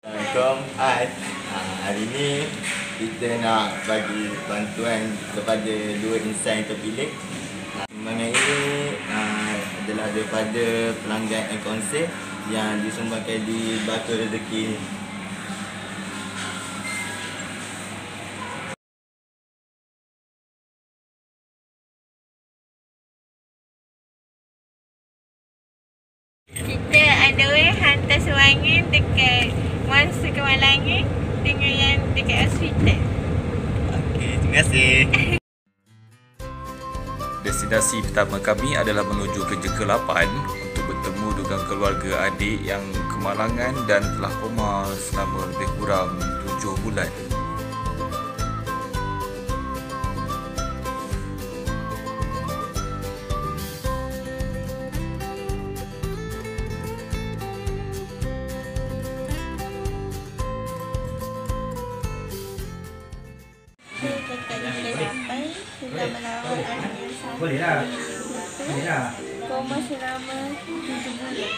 Assalamualaikum. Hari ini kita nak bagi bantuan kepada dua insan terpilih. Mana ini adalah daripada pelanggan Ekonsil yang disumbangkan di Batu Rezeki. Kita ada hantar sewangan dekat Masa Kemalangan dengan yang dekat hospital. Okey, terima kasih. Destinasi pertama kami adalah menuju ke Jekelapan untuk bertemu dengan keluarga adik yang kemalangan dan telah koma selama lebih kurang 7 bulan. Kita merawat anak yang sakit. Boleh lah. Koma selama 7 bulan.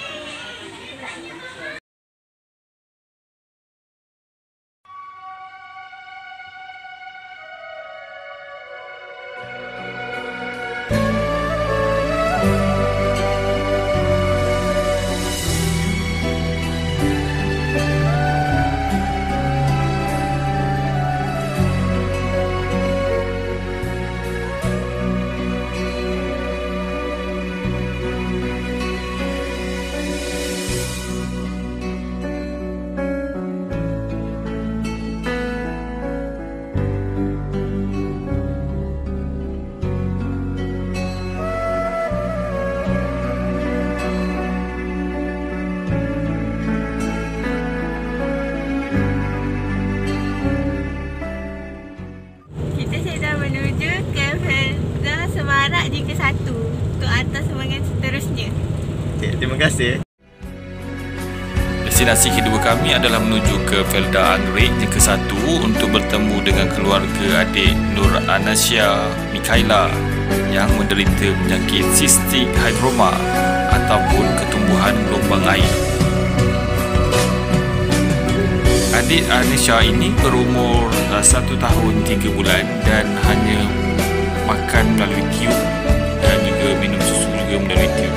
Menuju ke Felda Semarak Jika 1 untuk hantar sumbangan seterusnya. Okay, terima kasih. Destinasi kedua kami adalah menuju ke Felda Anggrek Jika 1 untuk bertemu dengan keluarga adik Nur Anasya Mikaela yang menderita penyakit sistik hygroma ataupun ketumbuhan gelombang air. Adik Anisha ini berumur 1 tahun 3 bulan dan hanya makan melalui tiub dan juga minum susu juga melalui tiub.